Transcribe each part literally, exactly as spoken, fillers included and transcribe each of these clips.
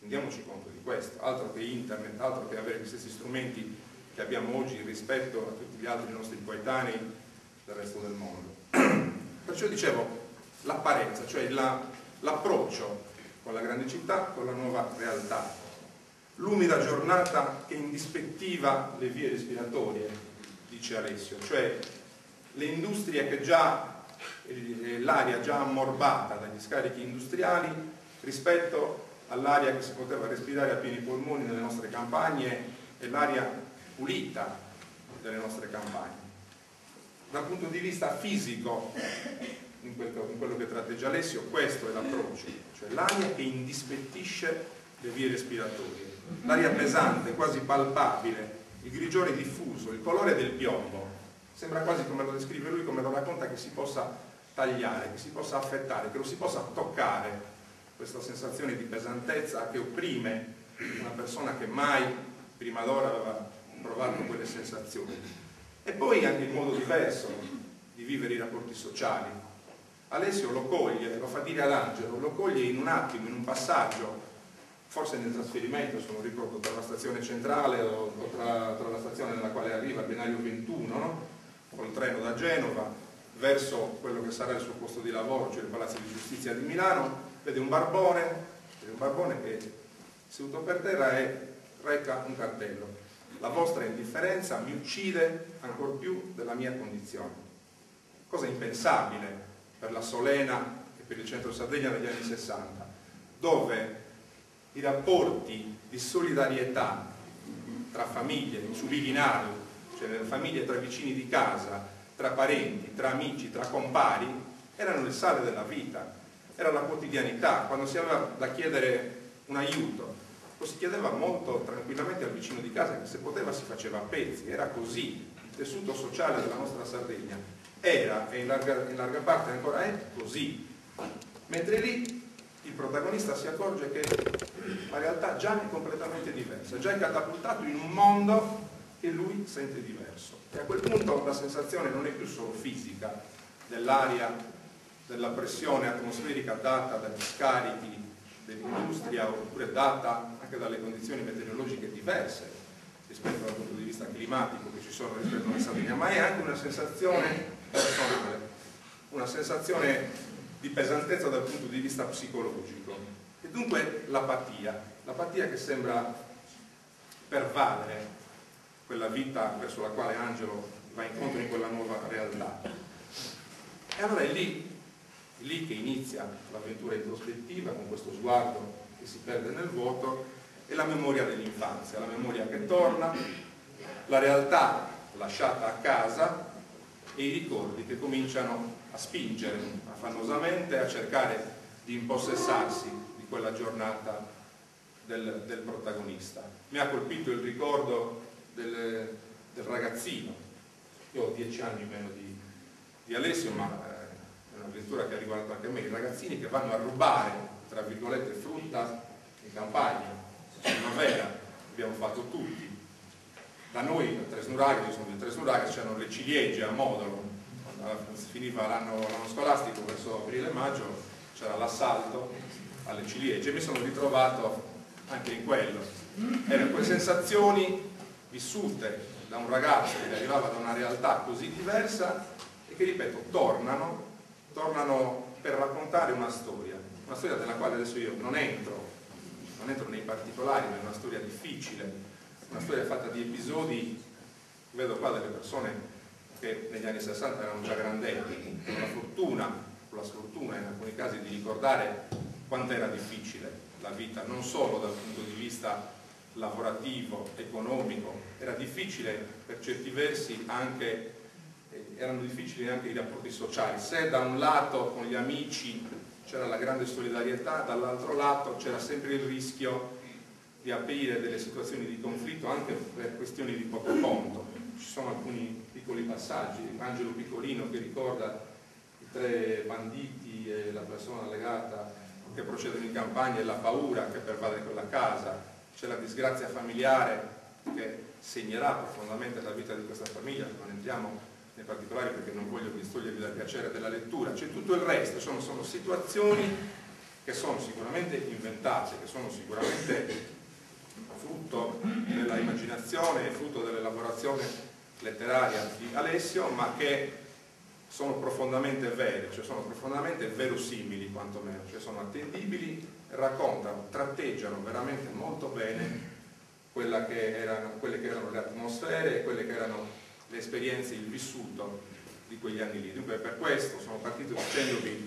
Rendiamoci conto di questo, altro che internet, altro che avere gli stessi strumenti che abbiamo oggi rispetto a tutti gli altri nostri coetanei del resto del mondo. Perciò dicevo, l'apparenza, cioè l'approccio con la grande città, con la nuova realtà. L'umida giornata che indispettiva le vie respiratorie, dice Alessio, cioè le industrie che già, l'aria già ammorbata dagli scarichi industriali rispetto all'aria che si poteva respirare a pieni polmoni nelle nostre campagne e l'aria pulita delle nostre campagne. Dal punto di vista fisico, in quello, in quello che tratteggia Alessio, questo è l'approccio, cioè l'aria che indispettisce le vie respiratorie, l'aria pesante, quasi palpabile, il grigiore diffuso, il colore del piombo, sembra quasi, come lo descrive lui, come lo racconta, che si possa tagliare, che si possa affettare, che lo si possa toccare, questa sensazione di pesantezza che opprime una persona che mai prima d'ora aveva provato quelle sensazioni. E poi anche il modo diverso di vivere i rapporti sociali. Alessio lo coglie, lo fa dire ad Angelo, lo coglie in un attimo, in un passaggio, forse nel trasferimento, se non ricordo, tra la stazione centrale o, o tra, tra la stazione nella quale arriva, il binario ventuno, no? Col treno da Genova, verso quello che sarà il suo posto di lavoro, cioè il Palazzo di Giustizia di Milano, vede un barbone, vede un barbone che seduto per terra e reca un cartello: la vostra indifferenza mi uccide ancor più della mia condizione. Cosa impensabile per la Solena e per il centro Sardegna negli anni sessanta, dove i rapporti di solidarietà tra famiglie, su Vivinale, cioè nelle famiglie tra vicini di casa, tra parenti, tra amici, tra compari, erano il sale della vita, era la quotidianità. Quando si aveva da chiedere un aiuto, lo si chiedeva molto tranquillamente al vicino di casa, che se poteva si faceva a pezzi, era così. Il tessuto sociale della nostra Sardegna era, e in larga, in larga parte ancora è, così. Mentre lì il protagonista si accorge che la realtà già è completamente diversa, già è catapultato in un mondo che lui sente diverso. E a quel punto la sensazione non è più solo fisica, dell'aria, della pressione atmosferica data dagli scarichi dell'industria, oppure data anche dalle condizioni meteorologiche diverse rispetto dal punto di vista climatico che ci sono rispetto alla Sardegna, ma è anche una sensazione personale, una sensazione di pesantezza dal punto di vista psicologico. E dunque l'apatia, l'apatia che sembra pervadere quella vita verso la quale Angelo va incontro in quella nuova realtà. E allora è lì, è lì che inizia l'avventura introspettiva, con questo sguardo che si perde nel vuoto, e la memoria dell'infanzia, la memoria che torna, la realtà lasciata a casa e i ricordi che cominciano a spingere affannosamente a cercare di impossessarsi di quella giornata del, del protagonista. Mi ha colpito il ricordo del, del ragazzino. Io ho dieci anni meno di, di Alessio, ma eh, è un'avventura che ha riguardato anche me. I ragazzini che vanno a rubare, tra virgolette, frutta in campagna, in primavera, abbiamo fatto tutti. Da noi a Tresnuraga, io sono di Tresnuraga, c'erano le ciliegie a Modolo. Quando si finiva l'anno scolastico, verso aprile-maggio, c'era l'assalto alle ciliegie. Mi sono ritrovato anche in quello. Erano quelle sensazioni vissute da un ragazzo che arrivava da una realtà così diversa e che, ripeto, tornano, tornano per raccontare una storia, una storia della quale adesso io non entro, non entro nei particolari, ma è una storia difficile, una storia fatta di episodi. Vedo qua delle persone che negli anni sessanta erano già grandetti, con la fortuna, con la sfortuna in alcuni casi di ricordare quanto era difficile la vita, non solo dal punto di vista lavorativo, economico, era difficile per certi versi anche, eh, erano difficili anche i rapporti sociali. Se da un lato con gli amici c'era la grande solidarietà, dall'altro lato c'era sempre il rischio di aprire delle situazioni di conflitto anche per questioni di poco conto. Ci sono alcuni piccoli passaggi, Angelo Piccolino che ricorda i tre banditi e la persona legata che procedono in campagna e la paura che pervade quella casa, c'è la disgrazia familiare che segnerà profondamente la vita di questa famiglia, non entriamo nei particolari perché non voglio distogliervi dal piacere della lettura, c'è tutto il resto, sono, sono situazioni che sono sicuramente inventate, che sono sicuramente frutto della immaginazione e frutto dell'elaborazione letteraria di Alessio, ma che sono profondamente vere, cioè sono profondamente verosimili quantomeno, cioè sono attendibili, raccontano, tratteggiano veramente molto bene quella che erano, quelle che erano le atmosfere e quelle che erano le esperienze, il vissuto di quegli anni lì. Dunque per questo sono partito dicendovi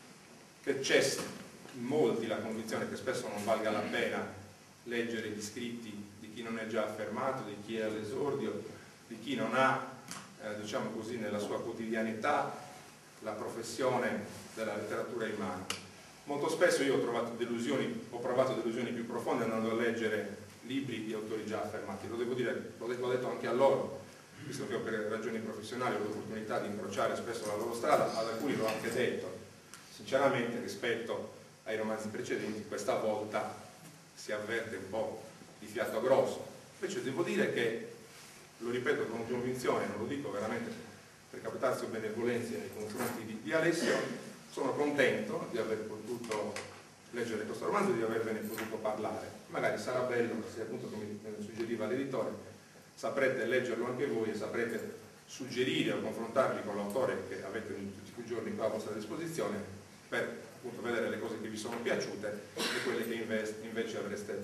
che c'è in molti la convinzione che spesso non valga la pena leggere gli scritti di chi non è già affermato, di chi è all'esordio, di chi non ha, eh, diciamo così, nella sua quotidianità la professione della letteratura in mano. Molto spesso io ho trovato delusioni, ho provato delusioni più profonde andando a leggere libri di autori già affermati, lo devo dire, l'ho detto anche a loro, visto che ho per ragioni professionali ho l'opportunità di incrociare spesso la loro strada, ad alcuni l'ho anche detto, sinceramente rispetto ai romanzi precedenti questa volta si avverte un po' di fiato grosso. Invece devo dire che, lo ripeto con convinzione, non lo dico veramente per capitazio benevolenza nei confronti di, di Alessio, sono contento di aver potuto leggere questo romanzo e di avervene potuto parlare. Magari sarà bello se, appunto, come suggeriva l'editore, saprete leggerlo anche voi e saprete suggerire o confrontarvi con l'autore che avete tutti quei giorni qua a vostra disposizione per appunto vedere le cose che vi sono piaciute e quelle che invece avreste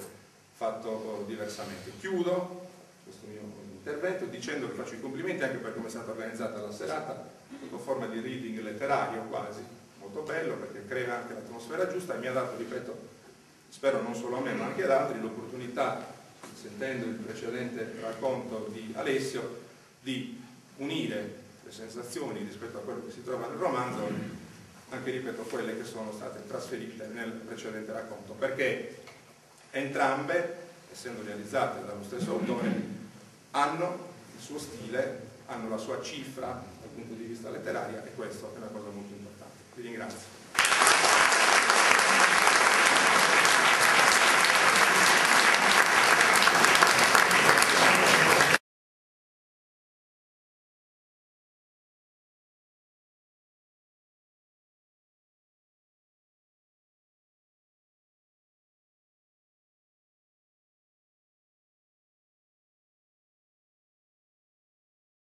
fatto diversamente. Chiudo questo mio intervento dicendo che faccio i complimenti anche per come è stata organizzata la serata, sotto forma di reading letterario quasi, molto bello perché crea anche l'atmosfera giusta e mi ha dato, ripeto, spero non solo a me ma anche ad altri, l'opportunità, sentendo il precedente racconto di Alessio, di unire le sensazioni rispetto a quello che si trova nel romanzo, anche ripeto quelle che sono state trasferite nel precedente racconto, perché entrambe, essendo realizzate dallo stesso autore, hanno il suo stile, hanno la sua cifra dal punto di vista letterario e questo è una cosa molto importante. Vi ringrazio.